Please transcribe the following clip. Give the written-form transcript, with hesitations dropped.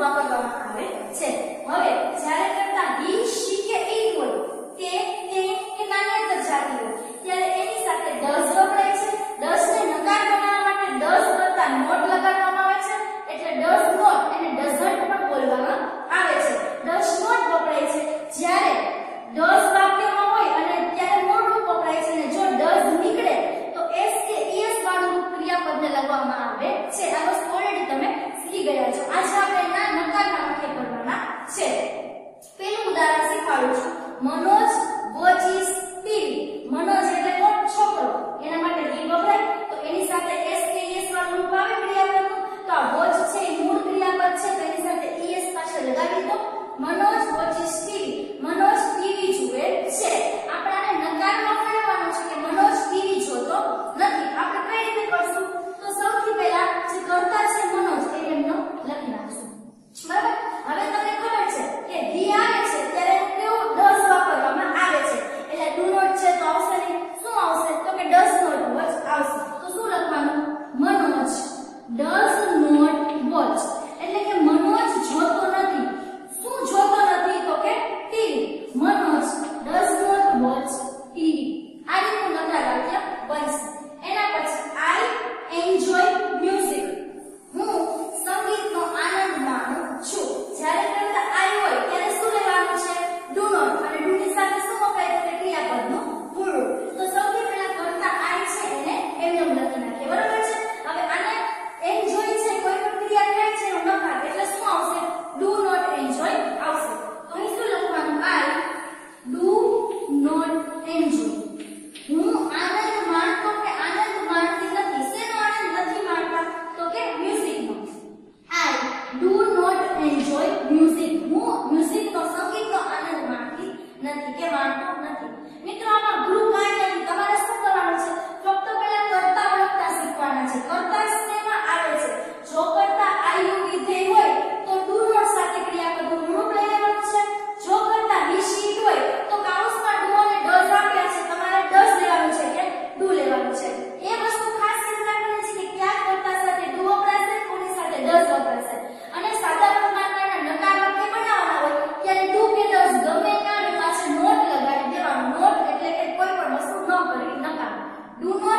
વાપરવામાં આવે છે. હવે જ્યારે કરતા he she કે it હોય તે કે નાન્યતર જાતિ હોય ત્યારે એની સાથે does વપરાય છે. does ને નકાર બનાવવા માટે does કરતા not લગાડવામાં આવે છે એટલે does not અને doesn't પણ બોલવામાં આવે છે. does not વપરાય છે જ્યારે does વાક્યમાં હોય અને ત્યારે મોટું વપરાય છે અને જો does નીકળે તો s કે es વાળું ક્રિયાપદને લગાવવામાં આવે છે. આ વસ્તુ ઓલરેડી તમે શીખી ગયા છો. આજે આપણે ના નકારના વાક્ય કરવાના છે. પહેલું ઉદાહરણ શીખવાડું છું. Manoj watches TV. મનોજ એટલે કોણ? છોકરો. એના માટે he વપરાય તો એની સાથે s કે es વાળું રૂપ આવે ક્રિયાપદનું. તો આ watch છે એ મૂળ ક્રિયાપદ છે તો એની સાથે es પાછળ લગાવી દો. Manoj watches TV. Manoj TV જુએ છે. આપણે આને નકારમાં ફેરવવાનો છે કે મનોજ ટીવી જોતો નથી. આપણે કઈ રીતે કરશું? તો સૌથી પહેલા જે કર્તા છે મનોજ એ એમનો લખી નાખશું. બરાબર? હવે તમને ખબર છે કે he આવે છે ત્યારે કેવું does વાપરવામાં આવે છે. એટલે do not છે તો આવશે નહીં. શું આવશે? તો કે does not watch આવશે. તો શું લખવાનું? મનોજ does not watch એટલે કે મનોજ જોતો નથી. શું જોતો નથી? તો કે TV. Manoj does not watch TV. આ રીતનું નકાર વાક્ય બનશે. એના પછી I enjoy music. હું સંગીતનો આનંદ માણું છું. જ્યારે કરતા I હોય ત્યારે શું લેવાનું છે? do not અને do ની સાથે શું વપરાય છે? ક્રિયાપદનું પૂરું. તો સૌથી પહેલા કરતા I છે એને એમનેમ લખી નાખીએ. બરાબર છે? હવે આને enjoy છે કોઈ પણ ક્રિયા થાય છે એનો નકાર એટલે શું આવશે? do not enjoy આવશે. તો અહીં શું લખવાનું? I do not enjoy. હું આનંદ માણતો કે આનંદ માણતી નથી. શેનો આનંદ નથી માણતા? તો કે મ્યુઝિકનો. I do not enjoy music. હું મ્યુઝિકનો સંગીતનો આનંદ માણતી નથી કે માણતો નથી. મિત્રો આમાં ગ્રુપ કાંઈ નથી. તમારે શું કરવાનું છે? ફક્ત પહેલા કર્તા ઓળખતા શીખવાના છે. કર્તા શેમાં આવે છે? જો કર્તા આયુ વિધેય હોય તો do not સાથે ક્રિયાપદનું મૂળ લઈ લેવાનું છે. જો કરતા he she it હોય તો કાઉન્સમાં do અને does આપ્યા છે તમારે does લેવાનું છે કે do લેવાનું છે. એ વસ્તુ ખાસ યાદ રાખવાની છે કે ક્યાં કર્તા સાથે do વપરાશે કોની સાથે does વપરાશે. અને સાદા પ્રમાણના નકાર વાક્ય બનાવવાના હોય ત્યારે do કે does ગમે કાને પાછળ not લગાડી દેવાનું. not એટલે કે કોઈ પણ વસ્તુ ન કરી નકાર. do not